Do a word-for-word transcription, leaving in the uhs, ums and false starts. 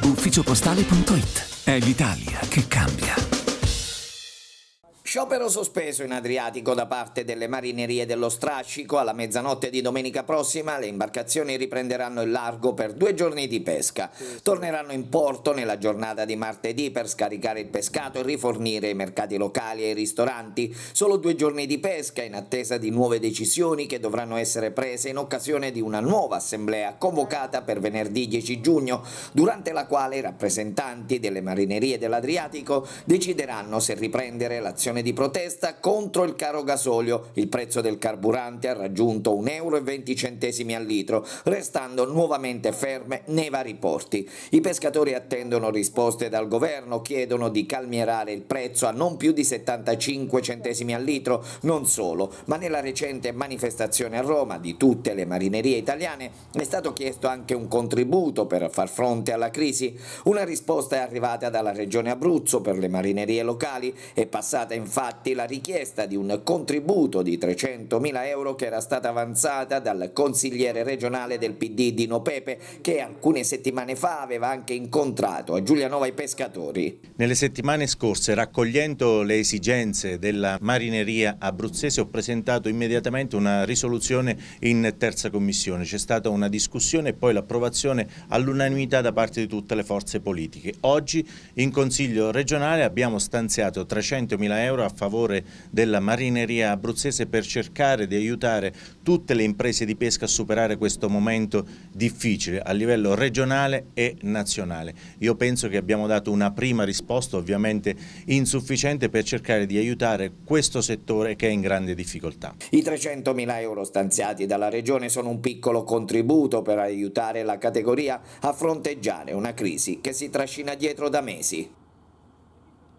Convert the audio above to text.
ufficiopostale punto it. È l'Italia che cambia. Sciopero sospeso in Adriatico da parte delle marinerie dello strascico. Alla mezzanotte di domenica prossima le imbarcazioni riprenderanno il largo per due giorni di pesca. Torneranno in porto nella giornata di martedì per scaricare il pescato e rifornire i mercati locali e i ristoranti. Solo due giorni di pesca in attesa di nuove decisioni che dovranno essere prese in occasione di una nuova assemblea convocata per venerdì dieci giugno, durante la quale i rappresentanti delle marinerie dell'Adriatico decideranno se riprendere l'azione di protesta contro il caro gasolio. Il prezzo del carburante ha raggiunto un euro e venti centesimi al litro, restando nuovamente ferme nei vari porti. I pescatori attendono risposte dal governo, chiedono di calmierare il prezzo a non più di settantacinque centesimi al litro. Non solo, ma nella recente manifestazione a Roma di tutte le marinerie italiane è stato chiesto anche un contributo per far fronte alla crisi. Una risposta è arrivata dalla Regione Abruzzo per le marinerie locali. È passata in Infatti la richiesta di un contributo di trecentomila euro che era stata avanzata dal consigliere regionale del P D Dino Pepe, che alcune settimane fa aveva anche incontrato a Giulianova i pescatori. Nelle settimane scorse, raccogliendo le esigenze della marineria abruzzese, ho presentato immediatamente una risoluzione in terza commissione. C'è stata una discussione e poi l'approvazione all'unanimità da parte di tutte le forze politiche. Oggi in Consiglio regionale abbiamo stanziato trecentomila euro a favore della marineria abruzzese per cercare di aiutare tutte le imprese di pesca a superare questo momento difficile a livello regionale e nazionale. Io penso che abbiamo dato una prima risposta, ovviamente insufficiente, per cercare di aiutare questo settore che è in grande difficoltà. I trecentomila euro stanziati dalla Regione sono un piccolo contributo per aiutare la categoria a fronteggiare una crisi che si trascina dietro da mesi.